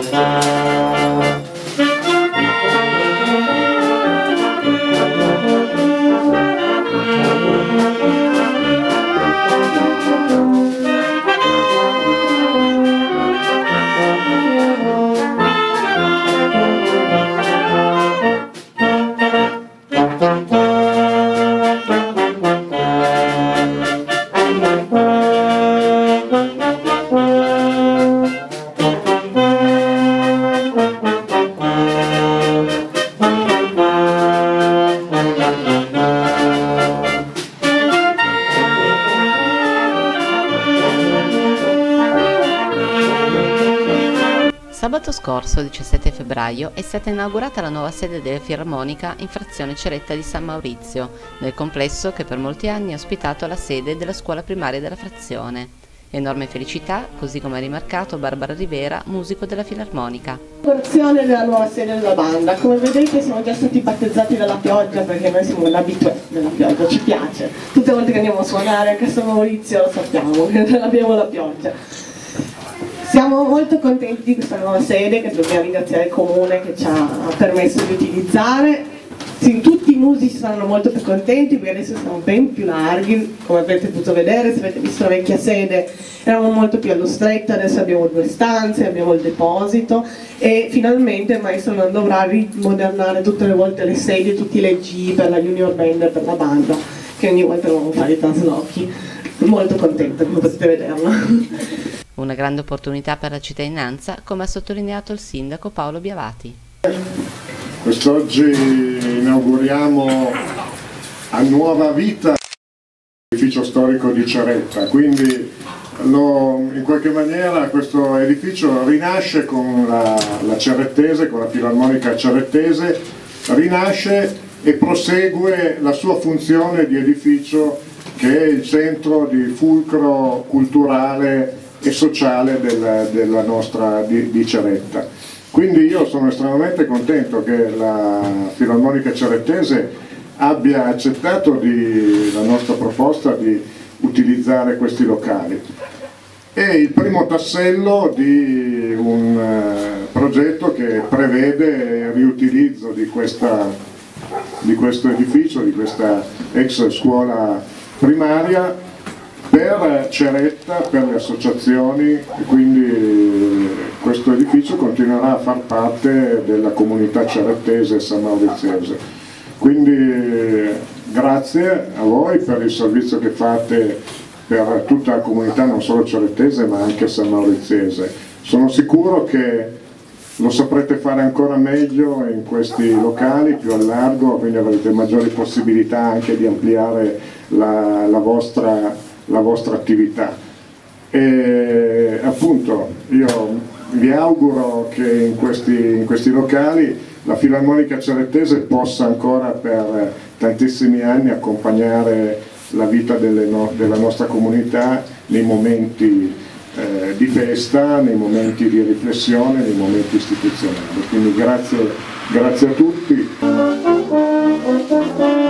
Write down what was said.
Sabato scorso, 17 febbraio, è stata inaugurata la nuova sede della Filarmonica in frazione Ceretta di San Maurizio, nel complesso che per molti anni ha ospitato la sede della scuola primaria della frazione. Enorme felicità, così come ha rimarcato Barbara Rivera, musico della Filarmonica. L'inaugurazione della nuova sede della banda, come vedete siamo già stati battezzati dalla pioggia perché noi siamo l'abitué della pioggia, ci piace. Tutte le volte che andiamo a suonare anche a San Maurizio lo sappiamo, che abbiamo la pioggia. Siamo molto contenti di questa nuova sede che dobbiamo ringraziare il comune che ci ha permesso di utilizzare. Sì, tutti i musici saranno molto più contenti perché adesso siamo ben più larghi, come avete potuto vedere. Se avete visto la vecchia sede eravamo molto più allo stretto, adesso abbiamo 2 stanze, abbiamo il deposito e finalmente il maestro non dovrà rimodernare tutte le volte le sedie, tutti i leggi per la junior band e per la banda, che ogni volta dovevamo fare i traslochi. Molto contenta, come potete vederla. Una grande opportunità per la cittadinanza, come ha sottolineato il sindaco Paolo Biavati. Quest'oggi inauguriamo a nuova vita l'edificio storico di Ceretta, quindi in qualche maniera questo edificio rinasce con la Cerettese, con la Filarmonica Cerettese, rinasce e prosegue la sua funzione di edificio che è il centro di fulcro culturale e sociale della nostra di Ceretta. Quindi io sono estremamente contento che la Filarmonica Cerettese abbia accettato la nostra proposta di utilizzare questi locali. È il primo tassello di un progetto che prevede il riutilizzo di questo edificio, di questa ex scuola primaria, per Ceretta, per le associazioni, e quindi questo edificio continuerà a far parte della comunità cerettese e sanmauriziese. Quindi grazie a voi per il servizio che fate per tutta la comunità, non solo cerettese ma anche sanmauriziese. Sono sicuro che lo saprete fare ancora meglio in questi locali, più a largo, quindi avrete maggiori possibilità anche di ampliare la vostra attività. E appunto io vi auguro che in questi locali la Filarmonica Cerettese possa ancora per tantissimi anni accompagnare la vita della nostra comunità nei momenti di festa, nei momenti di riflessione, nei momenti istituzionali. Quindi grazie a tutti.